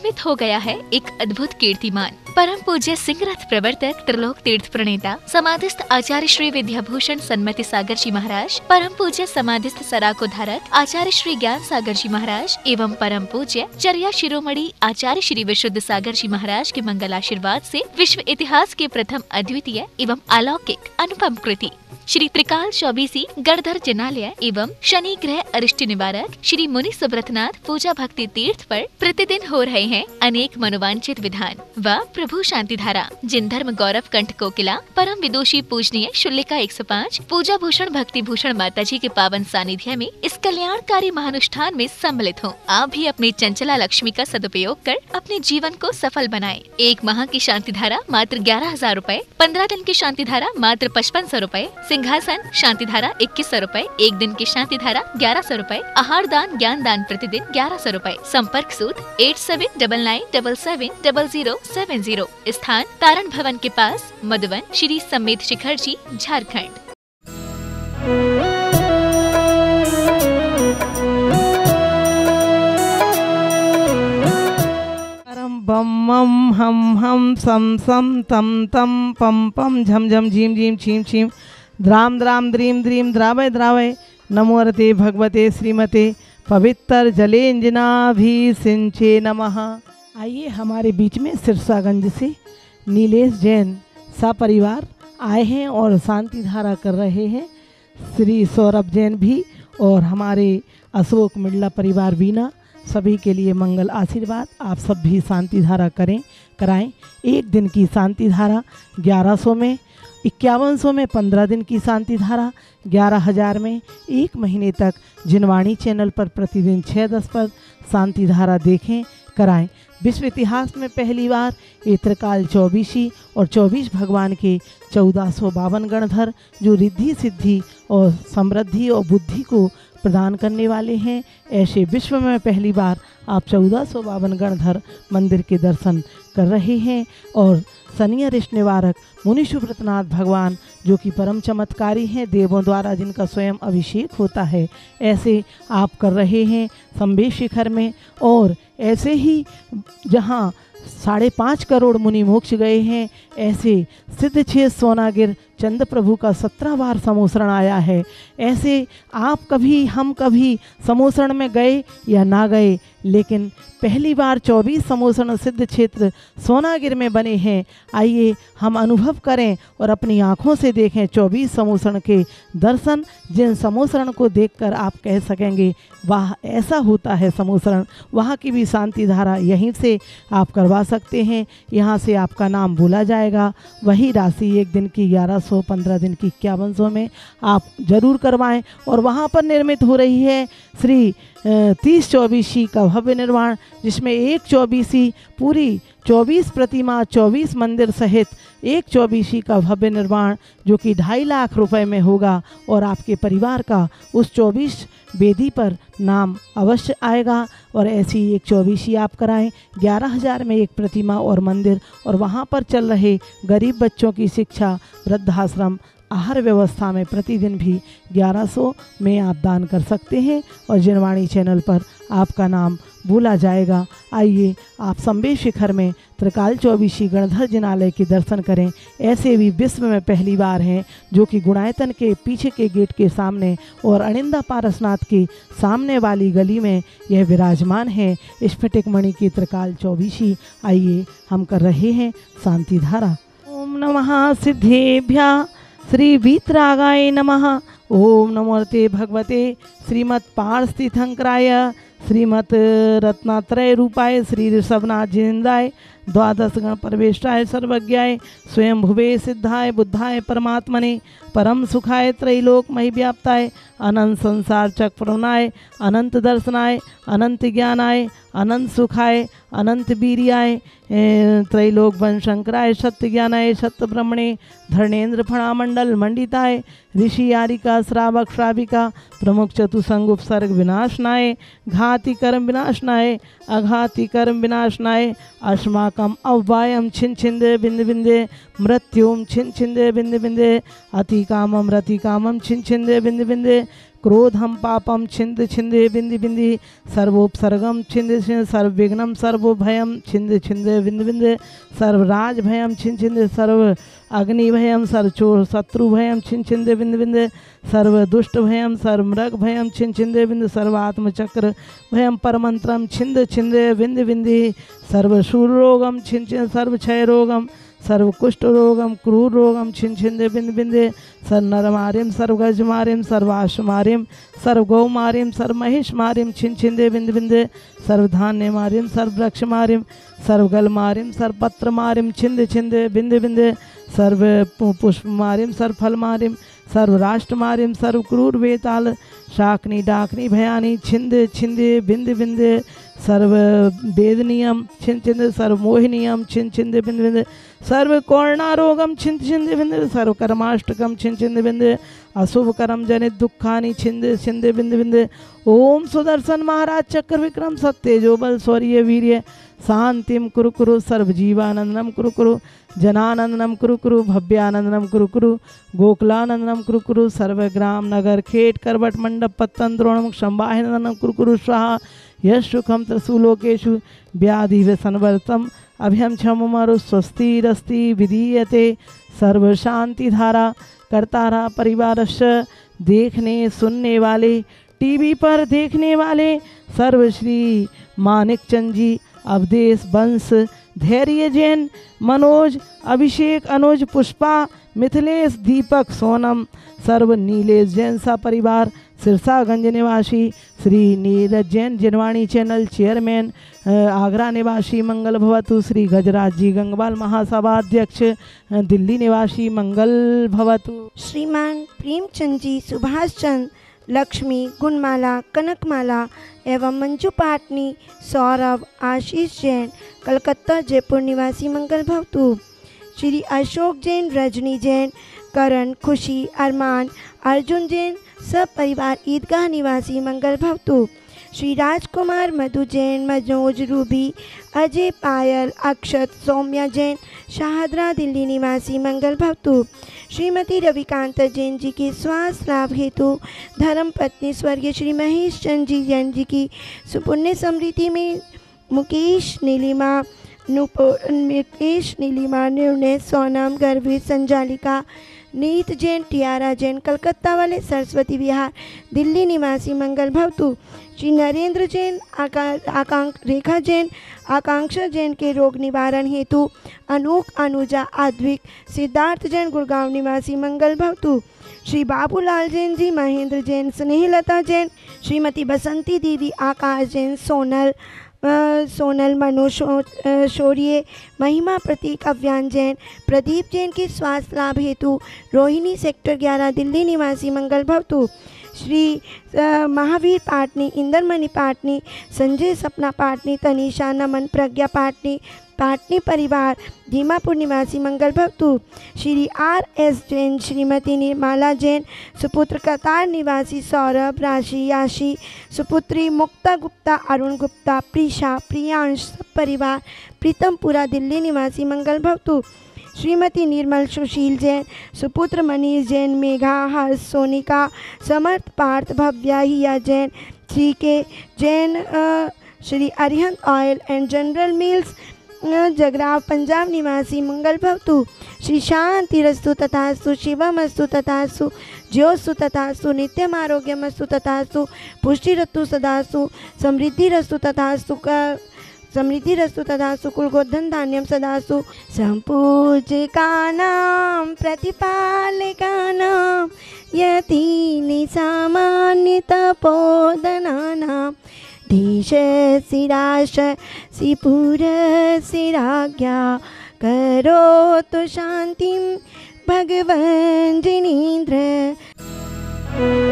निर्मित हो गया है एक अद्भुत कीर्तिमान। परम पूज्य सिंहरथ प्रवर्तक त्रिलोक तीर्थ प्रणेता समाधिस्थ आचार्य श्री विद्याभूषण सन्मति सागर जी महाराज, परम पूज्य समाधिस्थ सराको धारक आचार्य श्री ज्ञान सागर जी महाराज एवं परम पूज्य चर्या शिरोमणि आचार्य श्री विशुद्ध सागर जी महाराज के मंगल आशीर्वाद से विश्व इतिहास के प्रथम अद्वितीय एवं अलौकिक अनुपम कृति श्री त्रिकाल चौबीसी गणधर जनालय एवं शनि ग्रह अरिष्ट निवारक श्री मुनि सुब्रतनाथ पूजा भक्ति तीर्थ पर प्रतिदिन हो रहे हैं अनेक मनोवांछित विधान व प्रभु शांति धारा, जिन धर्म गौरव कंठ कोकिला परम विदुषी पूजनीय शुल्लिका 105 पूजा भूषण भक्ति भूषण माता जी के पावन सानिध्य में इस कल्याणकारी महानुष्ठान में सम्मिलित हो। आप भी अपनी चंचला लक्ष्मी का सदुपयोग कर अपने जीवन को सफल बनाएं। एक माह की शांति धारा मात्र 11,000 रूपए, 15 दिन की शांति धारा मात्र 5500 रूपए, सिंहासन शांति धारा 2100 रूपए, एक दिन की शांति धारा 1100 रूपए, आहार दान ज्ञान दान प्रतिदिन 1100 रूपए। संपर्क सूत्र 8799770070। स्थान तारण भवन के पास, मधुवन, श्री समेत शिखर जी, झारखंड। बम मम हम हम सम सम तम तम पम पम झम झम झीम झीम छीम छीम द्राम द्राम द्रीम द्रीम द्रावय द्रावय नमोरते भगवते श्रीमते पवित्र जलेंजनाभिषिंचे नमः। आइए हमारे बीच में सिरसागंज से नीलेश जैन सपरिवार आए हैं और शांति धारा कर रहे हैं। श्री सौरभ जैन भी और हमारे अशोक मिल्ला परिवार बीना, सभी के लिए मंगल आशीर्वाद। आप सब भी शांति धारा कराएं। एक दिन की शांति धारा 1100 में, 5100 में 15 दिन की शांति धारा, 11,000 में एक महीने तक जिनवाणी चैनल पर प्रतिदिन 6:10 पर शांति धारा देखें, कराएं। विश्व इतिहास में पहली बार ये त्रिकाल चौबीसी और 24 भगवान के 1452 गणधर जो रिद्धि सिद्धि और समृद्धि और बुद्धि को प्रदान करने वाले हैं, ऐसे विश्व में पहली बार आप 1452 गणधर मंदिर के दर्शन कर रहे हैं। और शनि अरिष्ट निवारक मुनि सुब्रतनाथ भगवान जो कि परम चमत्कारी हैं, देवों द्वारा जिनका स्वयं अभिषेक होता है, ऐसे आप कर रहे हैं संबेश शिखर में। और ऐसे ही जहाँ 5.5 करोड़ मुनि मोक्ष गए हैं, ऐसे सिद्धछेद सोनागिर चंद प्रभु का 17 बार समोसरण आया है। ऐसे आप कभी हम कभी समोसरण में गए या ना गए, लेकिन पहली बार 24 समोसरण सिद्ध क्षेत्र सोनागिर में बने हैं। आइए हम अनुभव करें और अपनी आँखों से देखें 24 समोसरण के दर्शन, जिन समोसरण को देखकर आप कह सकेंगे वाह ऐसा होता है समोसरण। वहाँ की भी शांति धारा यहीं से आप करवा सकते हैं। यहाँ से आपका नाम बोला जाएगा। वही राशि एक दिन की 1100, 15 दिन की 5100 में आप जरूर करवाएं। और वहाँ पर निर्मित हो रही है श्री 30 चौबीसी का भव्य निर्माण, जिसमें एक चौबीसी पूरी 24 प्रतिमा 24 मंदिर सहित एक चौबीसी का भव्य निर्माण जो कि 2.5 लाख रुपए में होगा। और आपके परिवार का उस 24 वेदी पर नाम अवश्य आएगा। और ऐसी एक चौबीसी आप कराएं। 11,000 में एक प्रतिमा और मंदिर, और वहाँ पर चल रहे गरीब बच्चों की शिक्षा, वृद्धाश्रम, आहार व्यवस्था में प्रतिदिन भी 1100 में आप दान कर सकते हैं और जिनवाणी चैनल पर आपका नाम बोला जाएगा। आइए आप संबेश शिखर में त्रिकाल चौबीसी गणधर जिनालय के दर्शन करें। ऐसे भी विश्व में पहली बार हैं जो कि गुणायतन के पीछे के गेट के सामने और अनिंदा पारसनाथ के सामने वाली गली में यह विराजमान है स्फटिक मणि की त्रिकाल चौबीसी। आइए हम कर रहे हैं शांति धारा। ओम नमः सिद्धेभ्यः श्री वीतरागाय नमः। ओम नमोते भगवते श्रीमत् पार्थितीर्थंकराय श्रीमत् रत्नात्रय रूपाय श्री ऋषभनाथ जिनेन्द्राय 12 गण परवेष्टाय सर्वज्ञाय स्वयं भुवे सिद्धाय बुद्धाय परमात्मने परम सुखाय त्रैलोक मही व्याप्ताय अनंत संसार चक्रनाय अनंत दर्शनाय अनंत ज्ञानाय अनंत सुखाय अनंत वीर्याय त्रैलोक वंशंकराय सत्य ज्ञानाय सत्य ब्रह्मणे धर्णेन्द्र फणामंडल मंडिताय ऋषि यारिका श्रावक श्राविका प्रमुख चतुसंग उपसर्ग विनाशनाय घाति कर्म विनाशनाय अघाति कर्म विनाशनाय अस्माकम अव्वायम छिन छिंदे बिंद बिंदे मृत्युम छिन छिंदे बिंद बिंदे अति कामम रति कामम छिन छिंदे बिंद बिंदे क्रोधम पापम छिंद छिंदे बिंदि बिंदि, सर्वोपसर्गम छिंद छिंद, सर्वविघ्नम सर्वभयम छिंद छिंद बिंदि बिंदि, सर्वराज भयम छिंद छिंद, सर्व अग्नि भयम सर्वचोर शत्रु भयम छिन छिंदे बिंद बिंद, सर्व दुष्ट भयम सर्व मृग भयम छिन छिंदे बिंद, सर्वात्म चक्र भयम परमंत्रम छिंद छिंदे बिंद बिंदि, सर्व शूर रोगम छिन छिंद, सर्व क्षय रोगम सर्व कुष्ठ रोगम क्रूर रोगम छिन छिंदे बिंद बिंदे, सर्व नर मारिम सर्व गज मारिम सर्वाश मारिम सर्व गौ मारिम सर्व महिष मारिम छिन छिंदे बिंद बिंदे, सर्व धान्य मारिम सर्व वृक्ष मारिम सर्व गल मारिम सर्व पत्र मारिम छिंद छिंदे बिंद बिंदे, सर्व पुष्प मारिम सर्व फल मारिम सर्व राष्ट्र मारिम सर्व क्रूर वेताल शाकनी डाकनी भयानी छिंद छिंदे बिंद बिंदे, सर्व वेदनियम छिन छिंद सर्व मोहिनियम छिन छिंद बिंद बिंद, सर्व कोर्णारोगम छिंद छिंद बिंद, सर्व कर्माष्टकम छिन छिंद बिंद, अशुभ कर्म जनित दुखानि छिंद छिंद बिंद बिंद। ओम सुदर्शन महाराज चक्र विक्रम सत्यजो बल शौर्य वीर्य शांतिम कुरु कुरु, सर्व जीवानंदनम कुरु कुरु, जनानंदनम कुरु कुरु, भव्यानंदनम कुरु कुरु, गोकुलानंदनम कुरु कुरु, सर्व ग्राम नगर खेट करवट मंडप पत्तन द्रोणम संवाहनंदनम कुरु कुरु स्वाहा, यश सुखम त्रसुलोकेशु व्याधि व्यसनवर्तम अभ्यम क्षममरु स्वस्तिरस्ति विधीयते, सर्व शांति धारा करतारा परिवारस्य, देखने सुनने वाले टीवी पर देखने वाले सर्व श्री मानिक चंद जी, अवधेश वंश, धैर्य जैन, मनोज, अभिषेक, अनुज, पुष्पा, मिथिलेश, दीपक, सोनम, सर्व नीलेश जैन सा परिवार, सिरसागंज निवासी श्री नीरज जैन जिनवाणी चैनल चेयरमैन, आगरा निवासी मंगल भवतु, श्री गजराज जी गंगवाल महासभा अध्यक्ष, दिल्ली निवासी मंगल भवतु, श्रीमान प्रेमचंद जी, सुभाष चंद, लक्ष्मी, गुणमाला, कनकमाला एवं मंजू पाटनी, सौरभ, आशीष जैन, कलकत्ता जयपुर निवासी मंगल भवतु, श्री अशोक जैन, रजनी जैन, करण, खुशी, अरमान, अर्जुन जैन, सब परिवार ईदगाह निवासी मंगल भवतु, श्री राजकुमार, मधु जैन, मनोज, रूबी, अजय, पायल, अक्षत, सौम्या जैन, शाहदरा दिल्ली निवासी मंगल भवतु, श्रीमती रविकांत जैन जी के स्वास्थ्य लाभ हेतु धर्म पत्नी स्वर्गीय श्री महेश चंद जी जैन जी की सुपुण्य समृद्धि में मुकेश नीलिमा निर्णय, सोनम, गर्भी, संजालिका, नीत जैन, टियारा जैन, कलकत्ता वाले सरस्वती विहार दिल्ली निवासी मंगल भवतु, श्री नरेंद्र जैन, रेखा जैन, आकांक्षा जैन के रोग निवारण हेतु, अनूक, अनुजा, आद्विक, सिद्धार्थ जैन गुड़गांव निवासी मंगल भवतु, श्री बाबूलाल जैन जी, महेंद्र जैन, स्नेहलता जैन, श्रीमती बसंती दीदी, आकाश जैन, सोनल मनु शौर्य, महिमा प्रतीक, अव्यान जैन, प्रदीप जैन के स्वास्थ्य लाभ हेतु रोहिणी सेक्टर 11 दिल्ली निवासी मंगल भवतु, श्री महावीर पाटनी, इंदरमणि पाटनी, संजय सपना पाटनी, तनीषा, नमन, प्रज्ञा पाटनी, पाटनी परिवार दीमापुर निवासी मंगल भवतु, श्री RS जैन, श्रीमती निर्मला जैन, सुपुत्र कतार निवासी सौरभ, राशि, याशी, सुपुत्री मुक्ता गुप्ता, अरुण गुप्ता, प्रीशा, प्रियांश, सब परिवार प्रीतमपुरा दिल्ली निवासी मंगल भवतु, श्रीमती निर्मल सुशील जैन, सुपुत्र मनीष जैन, मेघा, हर्ष, सोनिका, समर्थ, पार्थ, भव्या, हिया Jain, Shri K Jain, Shri Arihant oil and general mills Jagraon Punjab निवासी मंगल भवतु, श्री शांति रस्तु तथास्तु, शिवमस्तु तथास्तु, ज्योस्तु तथास्तु, नित्यम आरोग्यमस्तु तथास्तु, पुष्टि रस्तु सदास्तु, समृद्धि रस्तु तथास्तु, समृद्धि रस्तु तथास्तु, कुलगोधन धान्यम सदास्तु, संपूज्यकानां प्रतिपालकानां यतीनि सामान्य तपोधनानां धीशसि राशसि पुरसि राज्ञा करोतु शान्तिं भगवन् जिनेन्द्र।